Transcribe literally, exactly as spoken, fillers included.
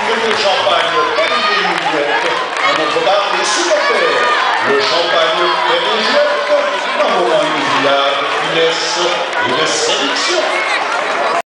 le champagne Père et Juliette, à notre bar des supporters. Le champagne Père et Juliette, un moment inoubliable de finesse et de séduction.